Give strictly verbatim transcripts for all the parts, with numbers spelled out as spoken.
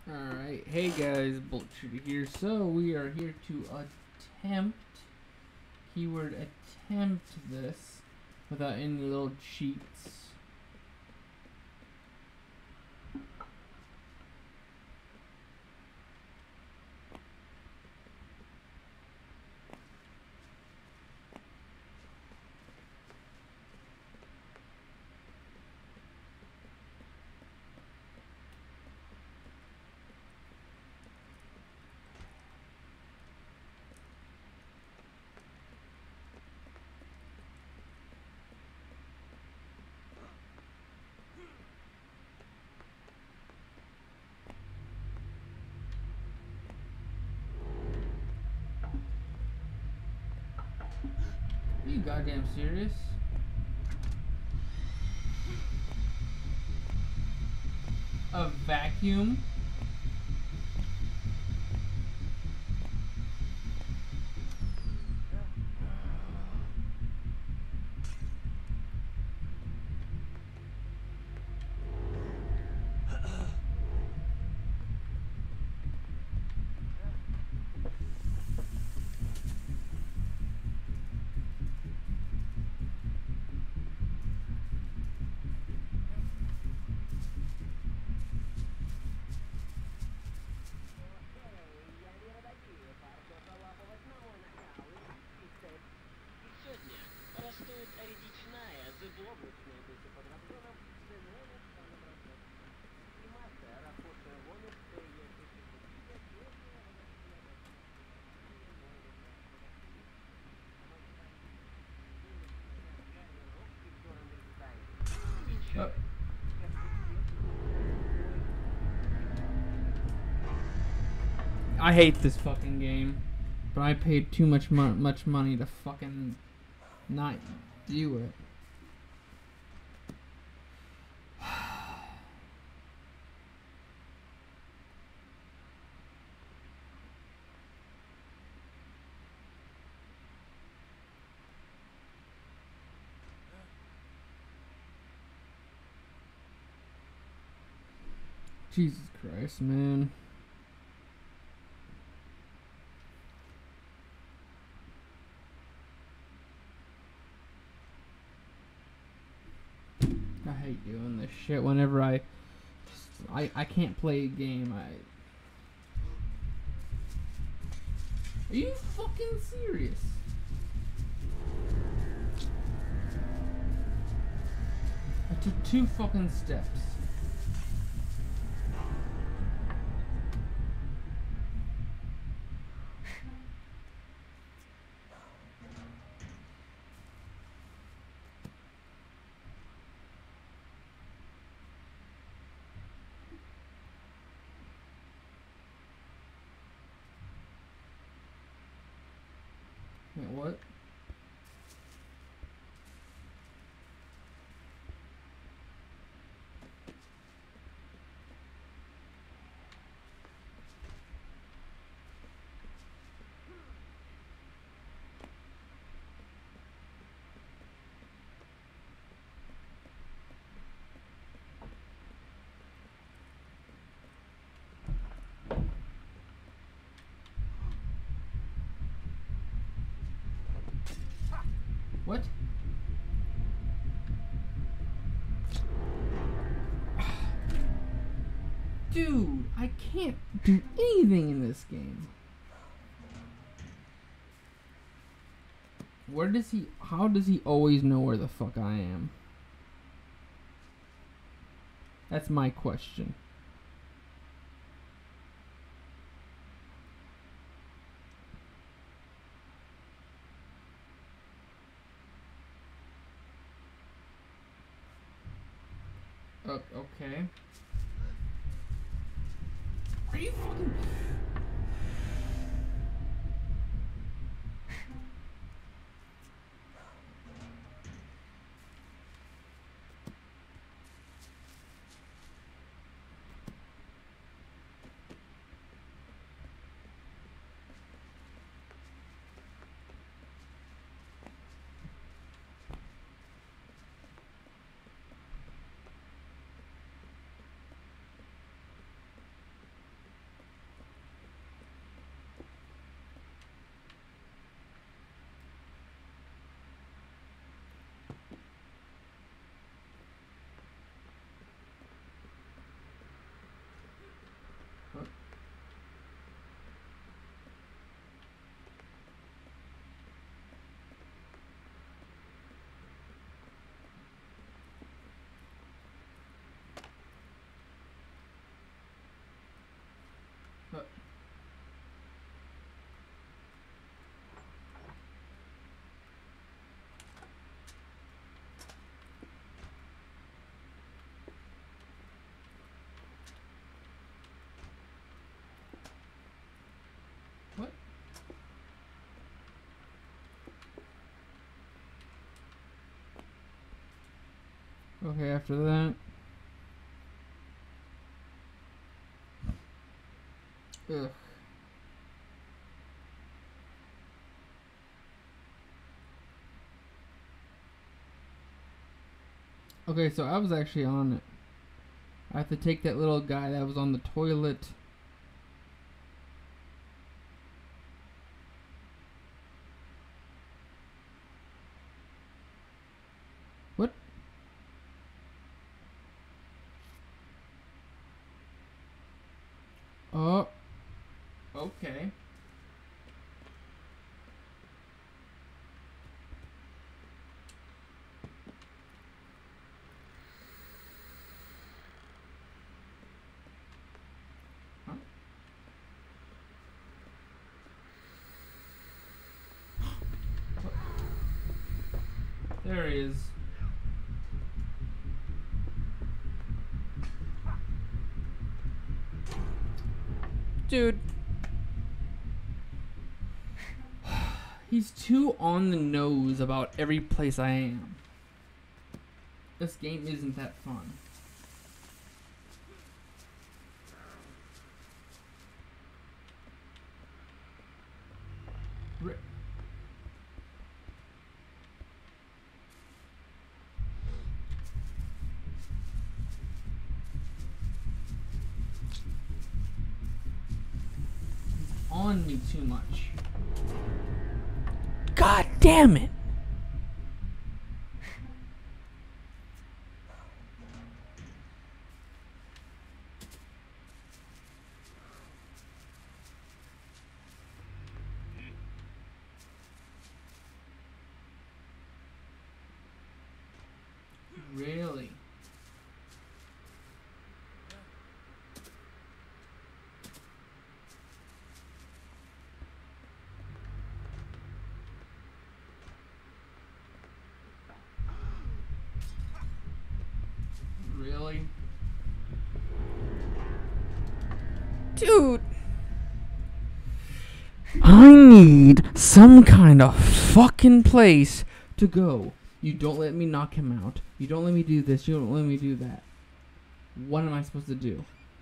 Alright, hey guys, B O L T here. So we are here to attempt, keyword attempt this without any little cheats. Are you goddamn serious? A vacuum? Oh. I hate this fucking game, but I paid too much mo much money to fucking not do it. Jesus Christ, man. I hate doing this shit whenever I I I can't play a game. I Are you fucking serious? I took two fucking steps. Wait, what? What? Dude, I can't do anything in this game. Where does he, how does he always know where the fuck I am? That's my question. Uh, okay. Are you fucking... Okay, after that. Ugh. Okay, so I was actually on it. I have to take that little guy that was on the toilet. What? Oh. Okay. Huh? What? There he is. Dude. He's too on the nose about every place I am. This game isn't that fun. Re- on me too much. God damn it! Really? Really? Dude! I need some kind of fucking place to go. You don't let me knock him out. You don't let me do this. You don't let me do that. What am I supposed to do?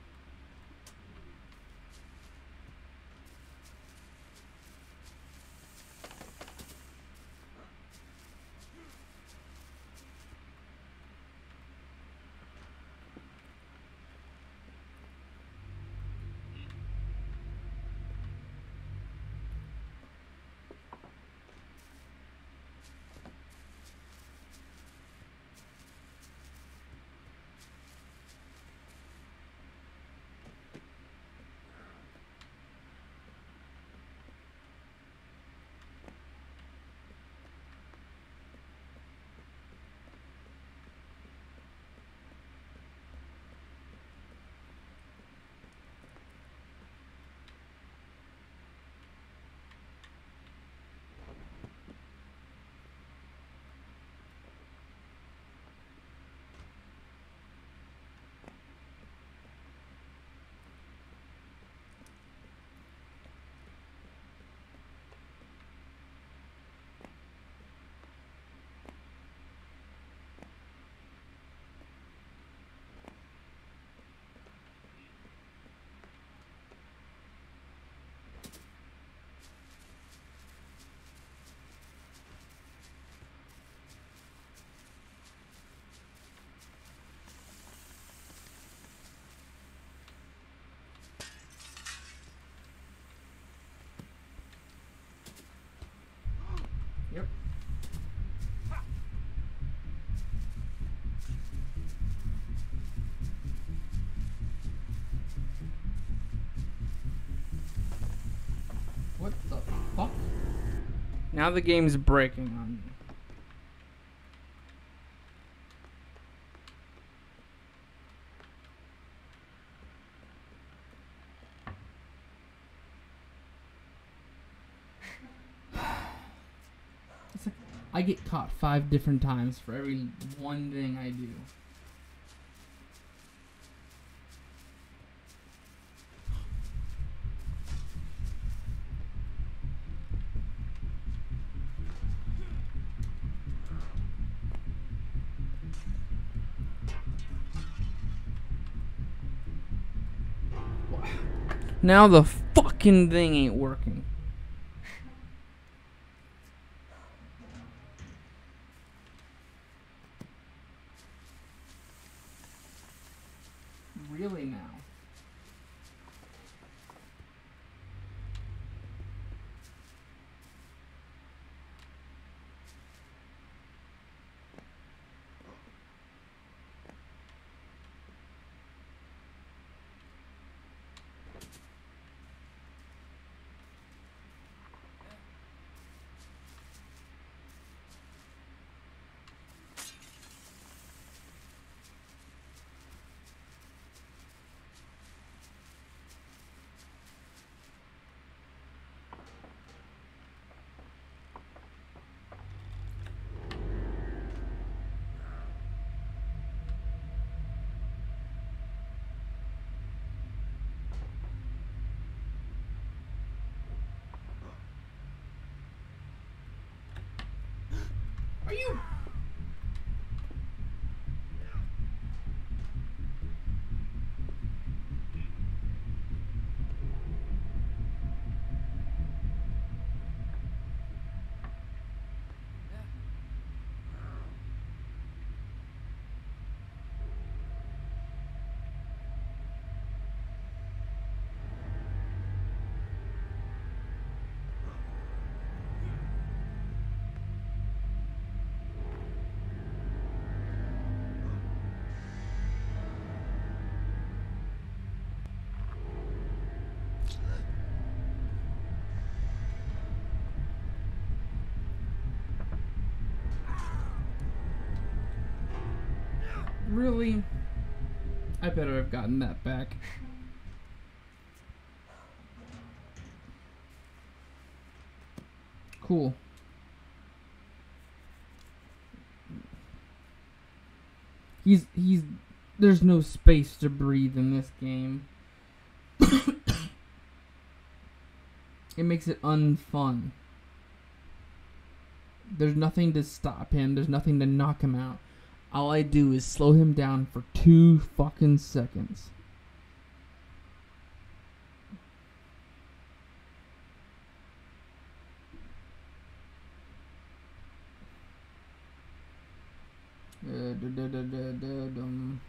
Yep. What the fuck? Now the game's breaking on me. It's like I get caught five different times for every one thing I do. Now the fucking thing ain't working. Really now? Are you? Really? I better have gotten that back. Cool. He's he's there's no space to breathe in this game. It makes it unfun. There's nothing to stop him. There's nothing to knock him out. All I do is slow him down for two fucking seconds. Uh, da, da, da, da, da, dum.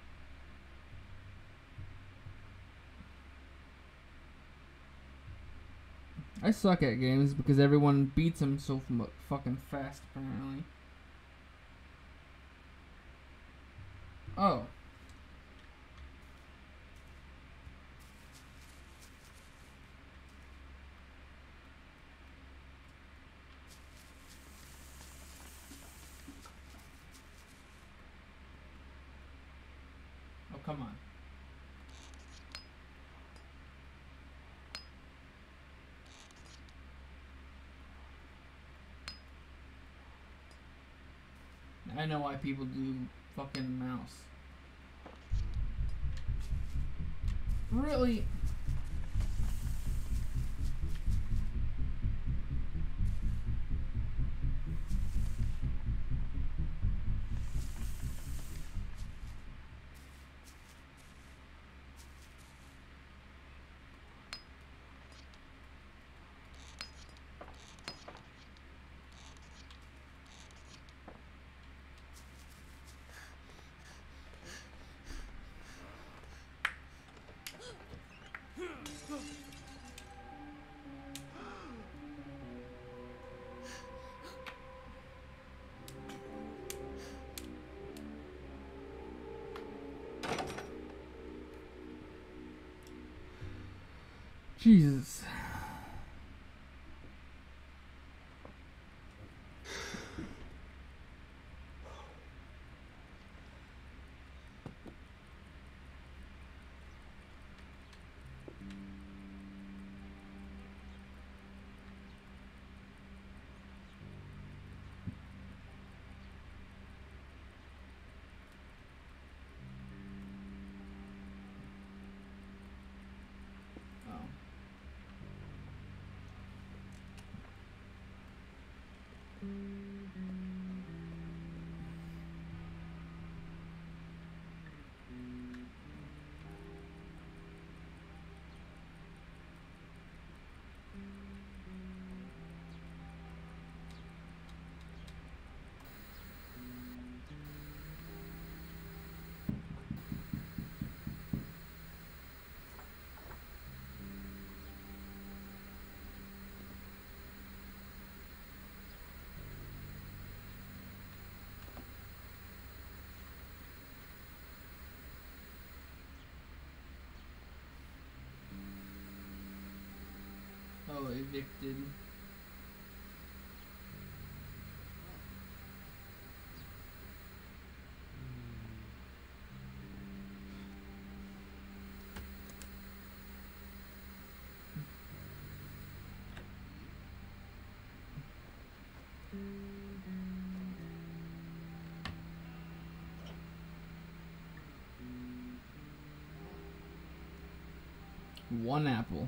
I suck at games because everyone beats him so f- fucking fast, apparently. Oh. Oh, come on. I know why people do fucking mouse. Really? Jesus. Oh. Oh, evicted. One apple.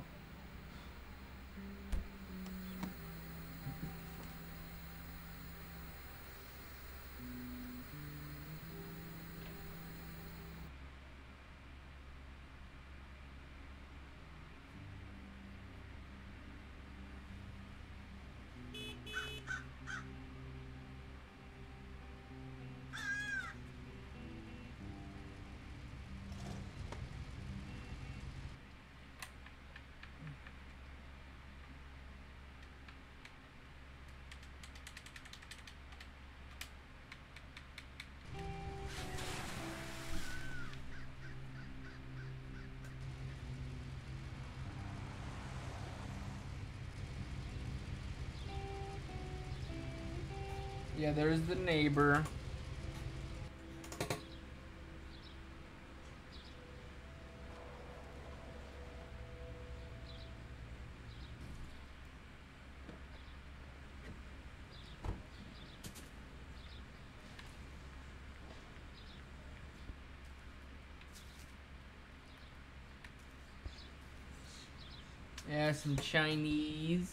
Yeah, there's the neighbor. Yeah, some Chinese.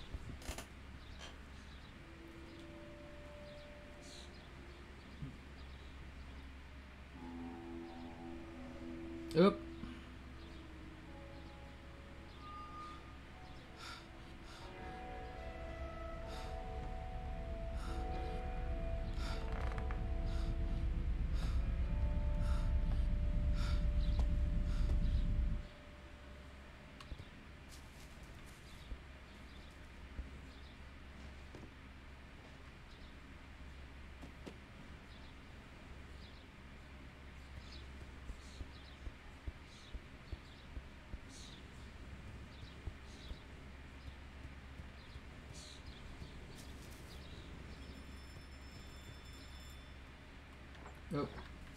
Oop. Oop.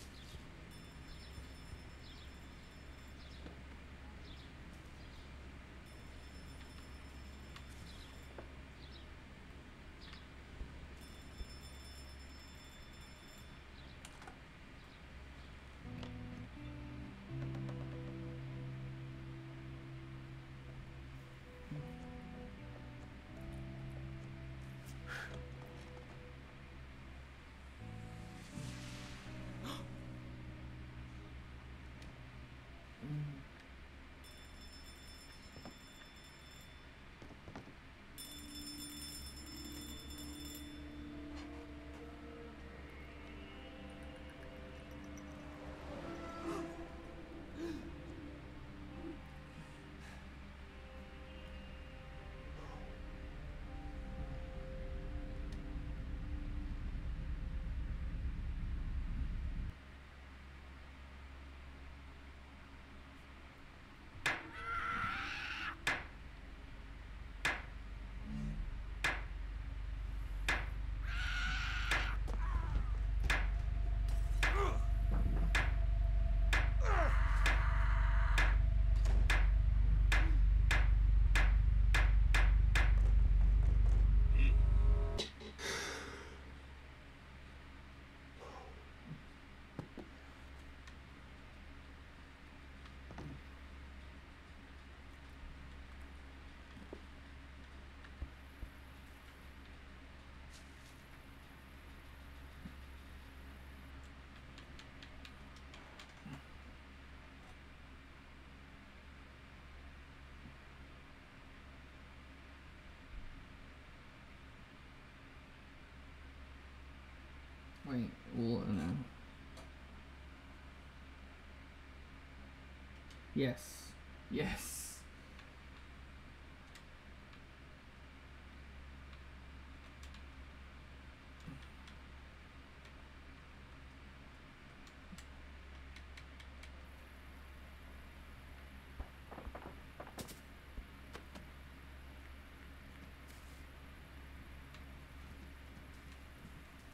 Wait, well, no. Yes. Yes.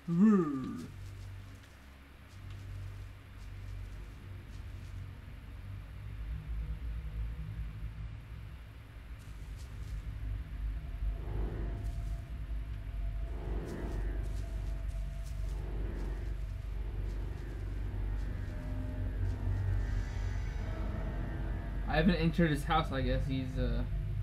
Roar. I haven't entered his house. I guess he's uh.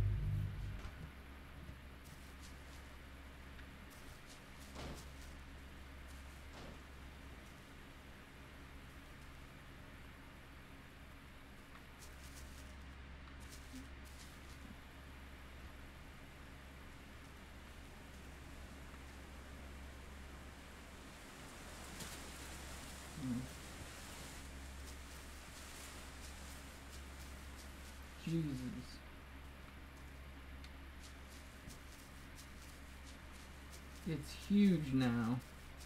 Jesus. It's huge now.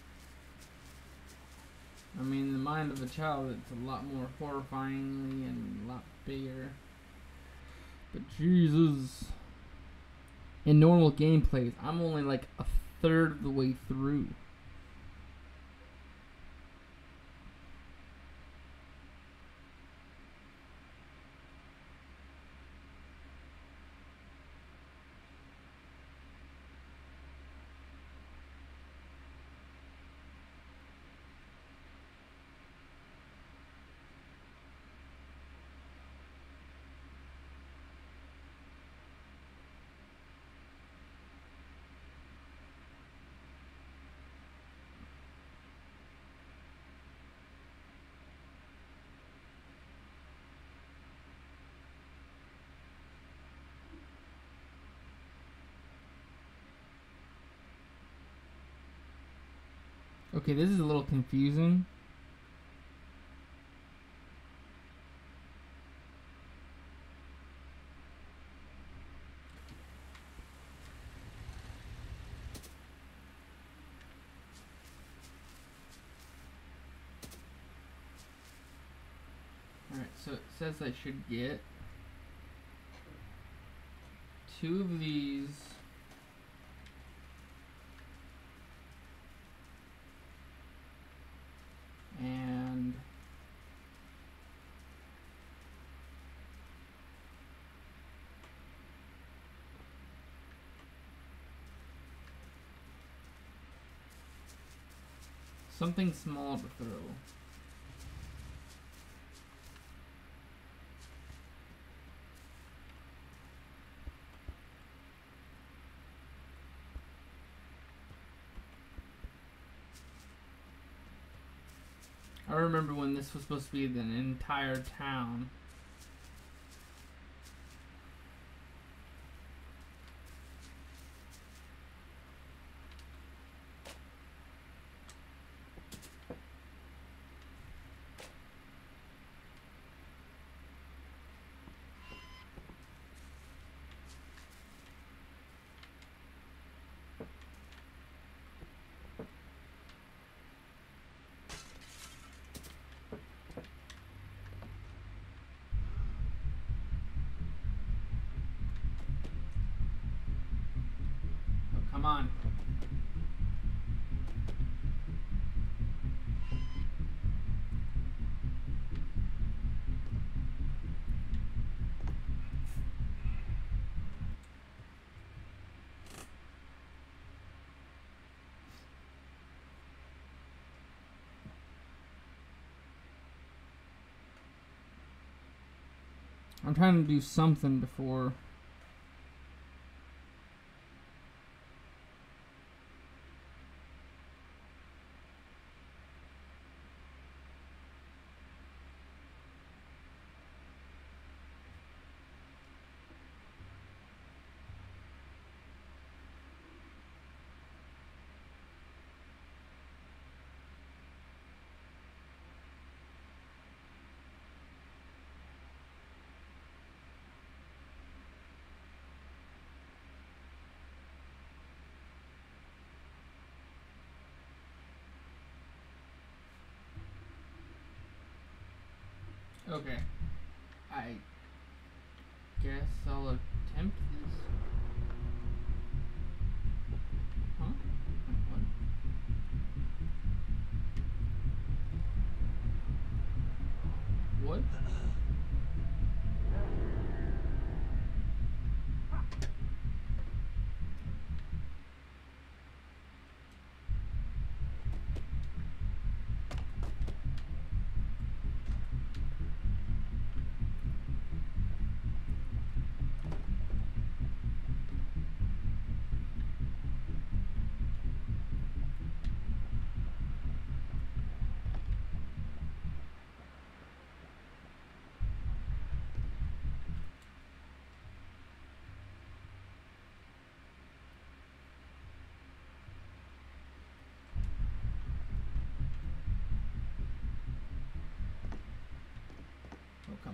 I mean, in the mind of a child, it's a lot more horrifyingly and a lot bigger. But Jesus. In normal gameplays, I'm only like a third of the way through. Okay, this is a little confusing. Alright, so it says I should get two of these. And something small to throw. I remember when this was supposed to be an entire town. Come on. I'm trying to do something before. Okay. I guess I'll attempt this. Huh? What?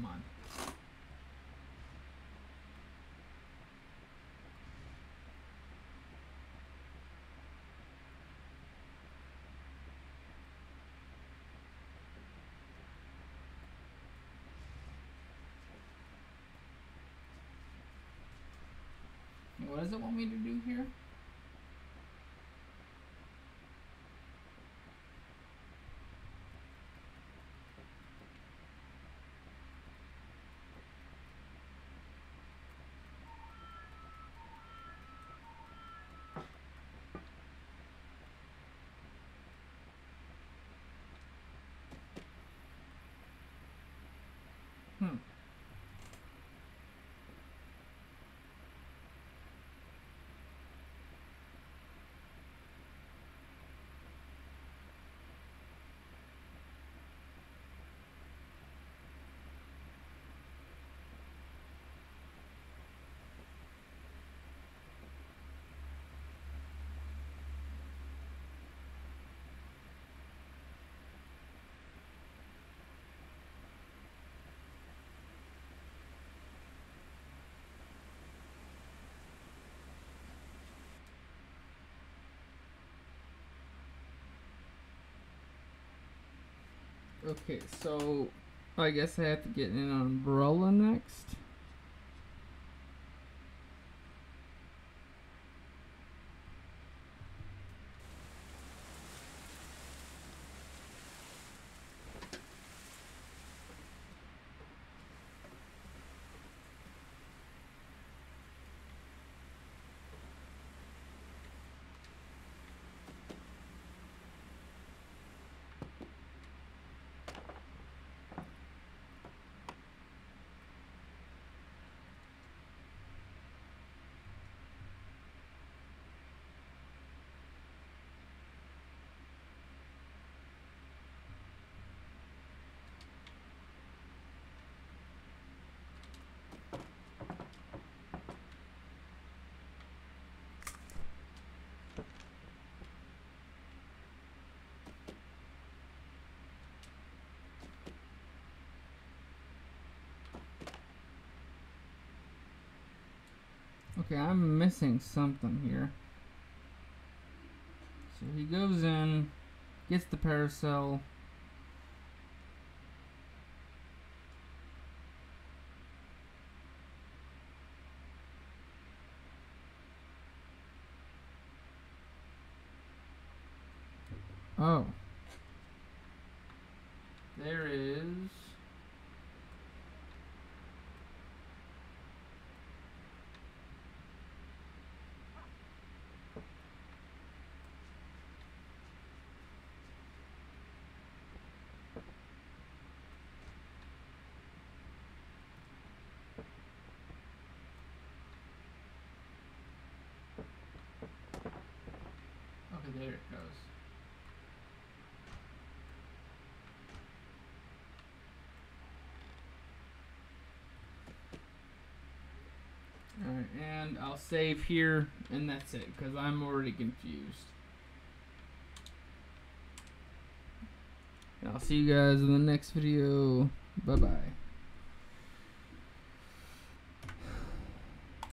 come on. What does it want me to do here? Hmm. Okay, so I guess I have to get an umbrella next. Okay, I'm missing something here. So he goes in, gets the parasol. Oh. There is... Okay, there it goes. Alright, and I'll save here, and that's it, because I'm already confused. And I'll see you guys in the next video. Bye-bye.